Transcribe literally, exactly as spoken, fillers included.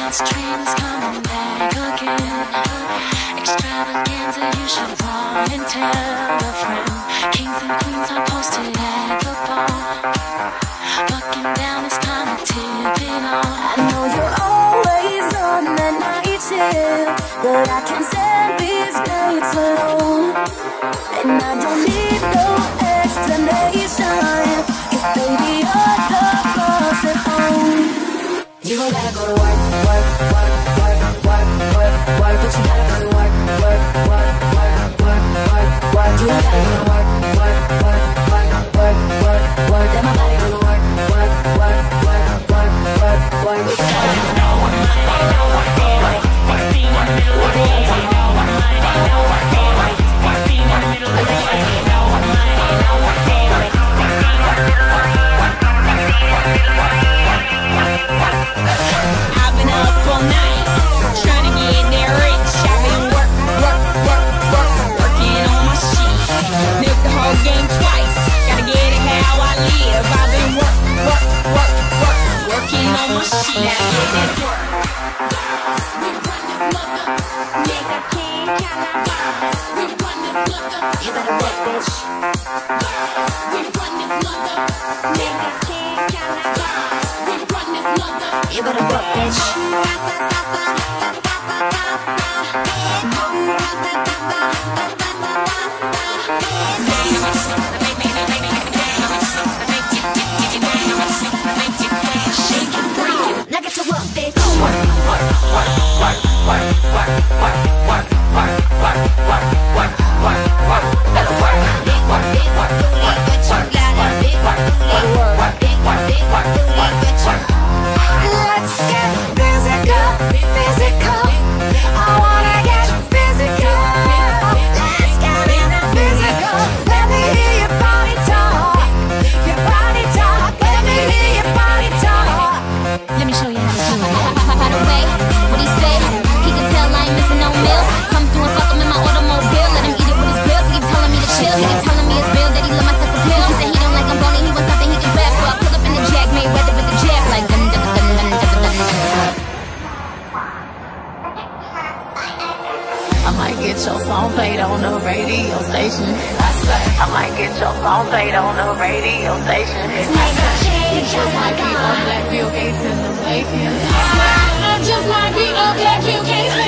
this train is coming back again. Extravaganza, you should run and tell a friend. Kings and queens are posted at the bar. Bucking down, it's time to tip it on. I know you're always on that night shift, but I can't stand these nights alone. And I don't need no explanation, 'cause baby, you're the boss at home. You gon' gotta go to work, work, work, work, work, work, work. But you gotta go to work, work, work, work, work, work, work. You gon' gotta go to work, work, work, work, work, work, work. Let my body go to work, work, work, work, work, work, work. We gotta go to work. I've been up all night, trying to get that rich. I've been work, work, work, work, working on my shit. Milk the whole game twice, gotta get it how I live. I've been work, work, work, work, working on my shit. Now get that work. We run this mother, nigga can't count our. We run this mother, you better work, bitch. We run this mother, nigga can't count our. You better work, bitch. Shake and breathe. Now get to work, bitch. Work, work, work, work, work, work, work, work, work, work, work, work, work, work. Better work, big work, big work, work, work, work, big work, big work, big work, big work, work, work. Let's get physical, physical. I wanna get physical. Let's get in the physical. Let me hear your body talk. Your body talk. Let me hear your body talk. Let me show you how to do it. By the way, what he say? He can tell I ain't missing no meals. Come through and fuck him in my automobile. Let him eat it with his bills. He keep telling me to chill. He keep telling me it's real that he love my sex appeal. He said he don't like I'm bony. He wants something he can grab. So I pull up in the Jag, made weather with the jab like dun dun dun dun dun dun dun. I might get your song played on the radio station. I swear, I might get your song played on the radio station. I swear, it just might be a Black Bill Gates in the making. I swear, it just might be a Black Bill Gates.